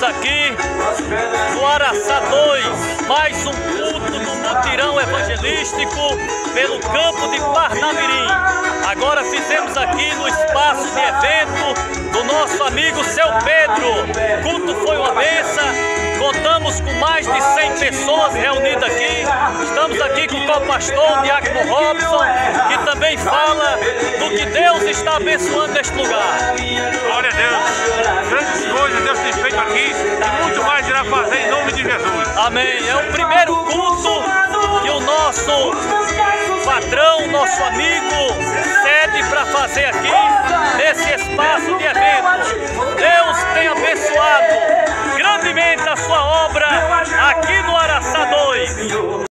aqui no Araçá 2, mais um culto do mutirão evangelístico pelo campo de Parnamirim. Agora fizemos aqui no espaço de evento do nosso amigo Seu Pedro. O culto foi uma bênção, contamos com mais de 100 pessoas reunidas aqui. Estamos aqui com o co-pastor, o diácono Robson, que também fala do que Deus está abençoando neste lugar. Glória a Deus, grandes coisas Deus tem feito aqui e muito mais irá fazer em nome de Jesus. Amém. É o primeiro culto que o nosso patrão, nosso amigo, cede para fazer aqui nesse espaço de evento. Deus tem abençoado grandemente a sua obra aqui no Araçá 2.